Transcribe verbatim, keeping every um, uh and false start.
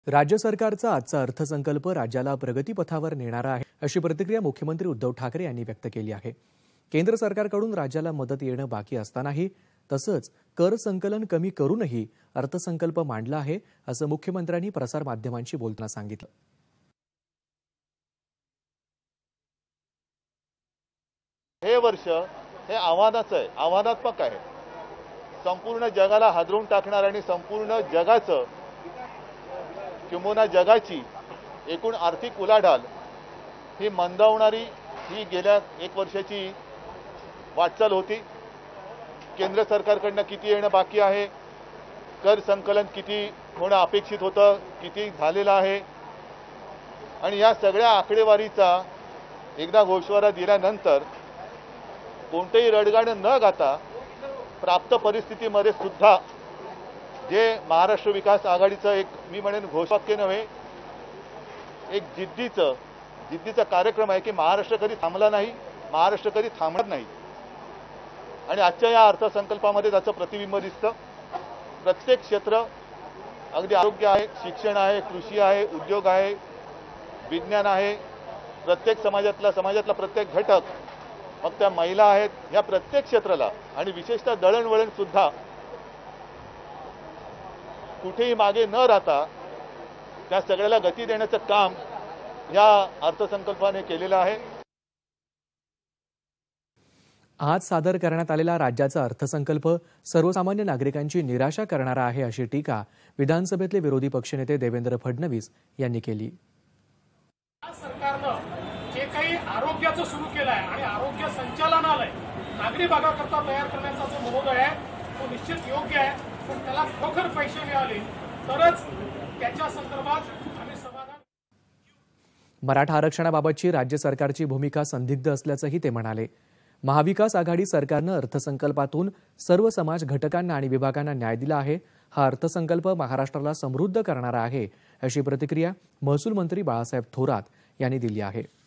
राज्य सरकारचा आजचा अर्थसंकल्प राज्याला प्रगतीपथावर नेणारा आहे, अशी प्रतिक्रिया मुख्यमंत्री उद्धव ठाकरे यांनी व्यक्त केली आहे। केंद्र सरकारकडून राज्याला मदत येणं बाकी असतानाही तसंच कर संकलन कमी करूनही अर्थसंकल्प मांडला आहे, असं मुख्यमंत्र्यांनी प्रसार माध्यमांशी बोलताना सांगितलं। हे वर्ष हे आव्हानाचं आहे, आव्हानात्मक आहे। संपूर्ण जगाला हादरवून टाकणार आणि संपूर्ण जगाचं किंबहुना जगाची एकूण आर्थिक उलाढाल ही मंदावणारी ही गेल्या एक वर्षाची वाटचाल होती। केंद्र सरकारकडनं किती येणं बाकी आहे, कर संकलन किती होणं अपेक्षित होतं, किती झालेलं आहे, आणि या सगळ्या आकडेवारीचा एकदा गोषवारा दिल्यानंतर कोणतेही रडगाणं न गाता प्राप्त परिस्थितीमध्ये सुद्धा जे महाराष्ट्र विकास आघाडीचं एक मी म्हणेन घोषवाक्य नव्हे, एक जिद्दीचं जिद्दीचा कार्यक्रम आहे की महाराष्ट्र कधी थांबला नाही, महाराष्ट्र कधी थांबणार नाही। आणि आजच्या या अर्थसंकल्पामध्ये त्याचं प्रतिबिंब दिसतं। प्रत्येक क्षेत्र, अगदी आरोग्य आहे, शिक्षण आहे, कृषी आहे, उद्योग आहे, विज्ञान आहे, प्रत्येक समाजातला समाजातला प्रत्येक घटक, मग त्या महिला आहेत, या प्रत्येक क्षेत्राला आणि विशेषतः दळणवळण सुद्धा कुठेही मागे न राहता त्या सगळ्याला गती देण्याचं काम या अर्थसंकल्पाने केलेलं आहे। आज सादर करण्यात आलेला राज्याचा अर्थसंकल्प सर्वसामान्य नागरिकांची निराशा करणारा आहे, अशी टीका विधानसभेतले विरोधी पक्षनेते देवेंद्र फडणवीस यांनी केली। सरकारनं जे काही आरोग्याचं सुरू केलं आहे आणि आरोग्य संचालनालय नागरी भागाकरता तयार करण्याचा जो महोदय आहे तो निश्चित योग्य आहे, पण त्याला खरोखर पैसे मिळाले तरच त्याच्या संदर्भात आम्ही समाधान। मराठा आरक्षणाबाबतची राज्य सरकारची भूमिका संदिग्ध असल्याचंही ते म्हणाले। महाविकास आघाडी सरकारनं अर्थसंकल्पातून सर्व समाज घटकांना आणि विभागांना न्याय दिला आहे। हा अर्थसंकल्प महाराष्ट्राला समृद्ध करणारा आहे, अशी प्रतिक्रिया महसूल मंत्री बाळासाहेब थोरात यांनी दिली आहे।